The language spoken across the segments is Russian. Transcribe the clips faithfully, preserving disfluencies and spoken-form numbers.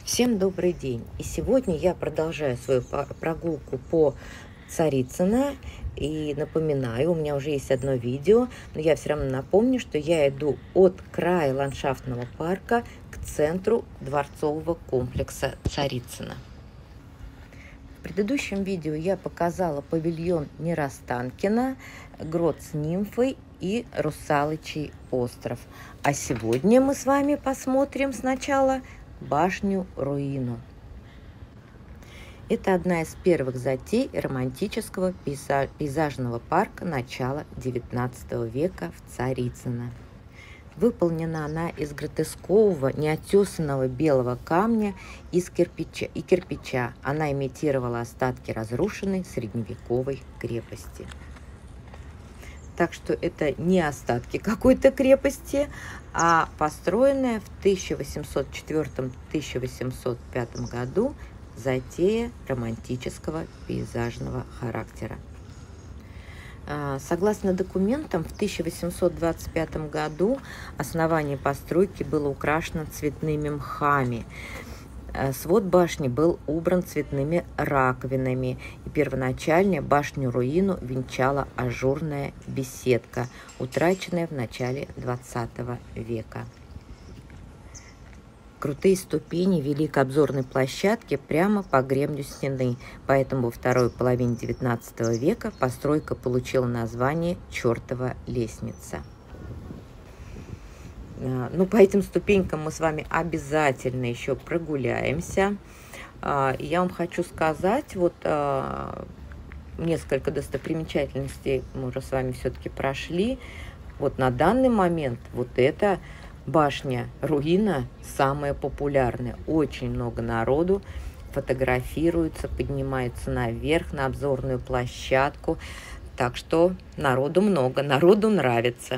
Всем добрый день! И сегодня я продолжаю свою прогулку по Царицыно. И напоминаю, у меня уже есть одно видео, но я все равно напомню, что я иду от края ландшафтного парка к центру дворцового комплекса Царицыно. В предыдущем видео я показала павильон Нерастанкино, грот с нимфой и Русалочий остров. А сегодня мы с вами посмотрим сначала башню-руину. Это одна из первых затей романтического пейзажного парка начала девятнадцатого века в Царицыно. Выполнена она из гротескового, неотесанного белого камня из кирпича, и кирпича. Она имитировала остатки разрушенной средневековой крепости. Так что это не остатки какой-то крепости, а построенная в тысяча восемьсот четвёртом — тысяча восемьсот пятом году затея романтического пейзажного характера. Согласно документам, в тысяча восемьсот двадцать пятом году основание постройки было украшено цветными мхами. Свод башни был убран цветными раковинами, и первоначально башню-руину венчала ажурная беседка, утраченная в начале двадцатого века. Крутые ступени вели к обзорной площадке прямо по гребню стены, поэтому во второй половине девятнадцатого века постройка получила название «Чертова лестница». Ну, по этим ступенькам мы с вами обязательно еще прогуляемся. Я вам хочу сказать, вот несколько достопримечательностей мы уже с вами все-таки прошли. Вот на данный момент вот эта башня-руина самая популярная. Очень много народу фотографируется, поднимается наверх на обзорную площадку. Так что народу много, народу нравится.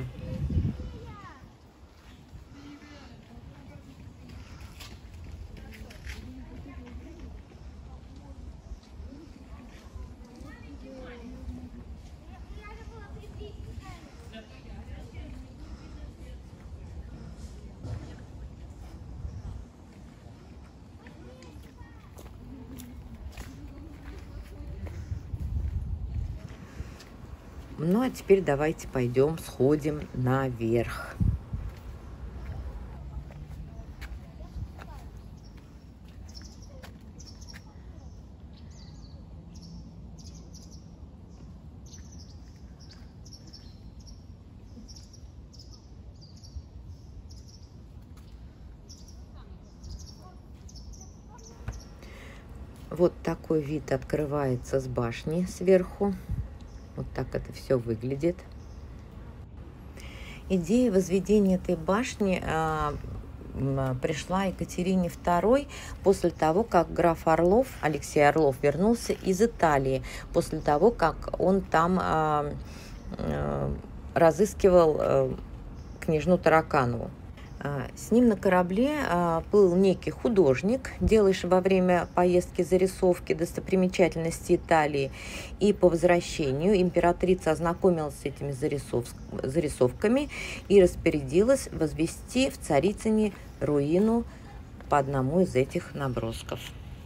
Ну, а теперь давайте пойдем, сходим наверх. Вот такой вид открывается с башни сверху. Вот так это все выглядит. Идея возведения этой башни э, пришла Екатерине второй после того, как граф Орлов, Алексей Орлов, вернулся из Италии, после того, как он там э, э, разыскивал э, княжну Тараканову. С ним на корабле был некий художник, делавший во время поездки зарисовки достопримечательностей Италии. И по возвращению императрица ознакомилась с этими зарисов... зарисовками и распорядилась возвести в Царицыне руину по одному из этих набросков.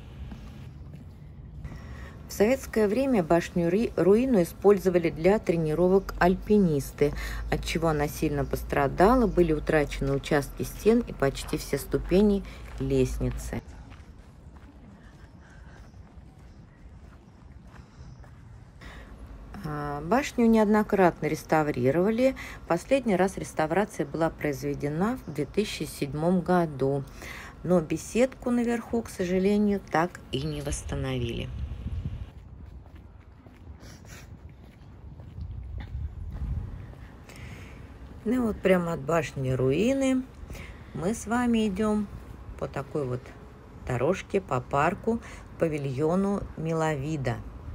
В советское время башню-руину использовали для тренировок альпинисты, от чего она сильно пострадала, были утрачены участки стен и почти все ступени лестницы. Башню неоднократно реставрировали. Последний раз реставрация была произведена в две тысячи седьмом году, но беседку наверху, к сожалению, так и не восстановили. Ну и вот прямо от башни-руины мы с вами идем по такой вот дорожке, по парку, к павильону Миловида.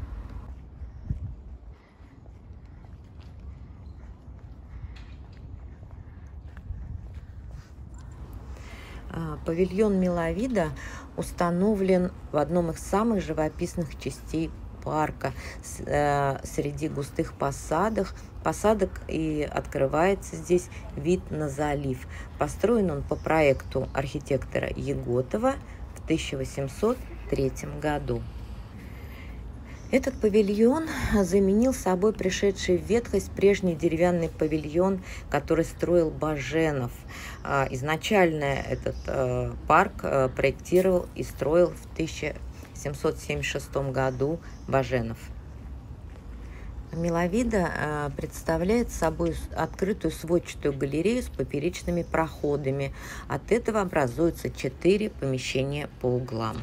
Павильон Миловида установлен в одном из самых живописных частей парка, среди густых посадок, посадок и открывается здесь вид на залив. Построен он по проекту архитектора Еготова в в тысяча восемьсот третьем году. Этот павильон заменил собой пришедший в ветхость прежний деревянный павильон, который строил Баженов. Изначально этот парк проектировал и строил в тысяча семьсот семьдесят шестом году Баженов. Миловида представляет собой открытую сводчатую галерею с поперечными проходами. От этого образуются четыре помещения по углам.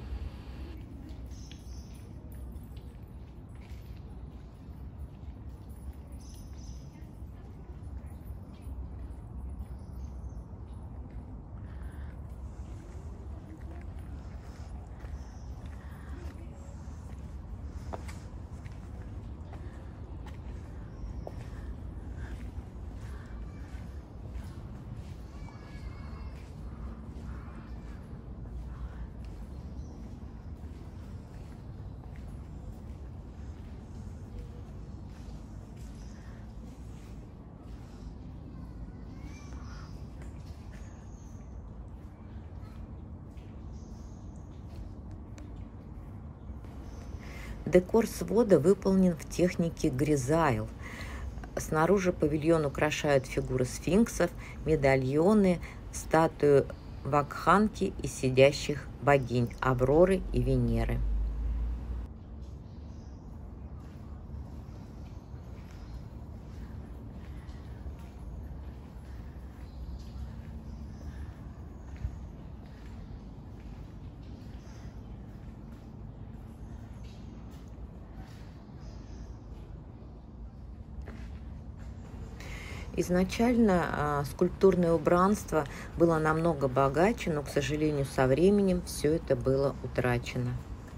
Декор свода выполнен в технике гризайл. Снаружи павильон украшают фигуры сфинксов, медальоны, статуи вакханки и сидящих богинь Авроры и Венеры. Изначально э, скульптурное убранство было намного богаче, но, к сожалению, со временем все это было утрачено.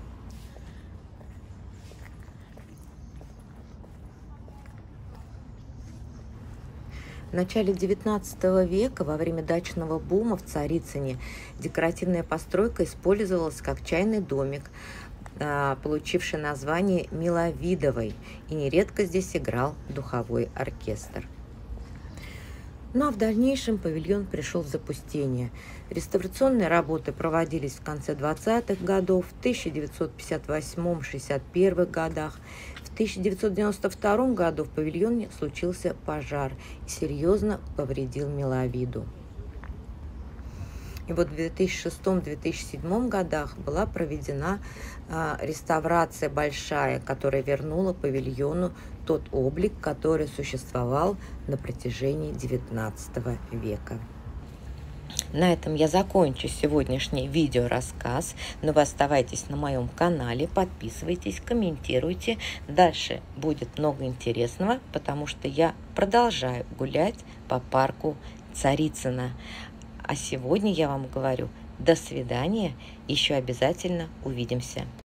В начале девятнадцатого века, во время дачного бума в Царицыне, декоративная постройка использовалась как чайный домик, э, получивший название Миловидовой, и нередко здесь играл духовой оркестр. Ну а в дальнейшем павильон пришел в запустение. Реставрационные работы проводились в конце двадцатых годов, в тысяча девятьсот пятьдесят восьмом — шестьдесят первых годах. В тысяча девятьсот девяносто втором году в павильоне случился пожар и серьезно повредил Миловиду. И вот в две тысячи шестом — две тысячи седьмом годах была проведена э, реставрация большая, которая вернула павильону тот облик, который существовал на протяжении девятнадцатого века. На этом я закончу сегодняшний видеорассказ, но вы оставайтесь на моем канале, подписывайтесь, комментируйте. Дальше будет много интересного, потому что я продолжаю гулять по парку Царицына. А сегодня я вам говорю до свидания, еще обязательно увидимся.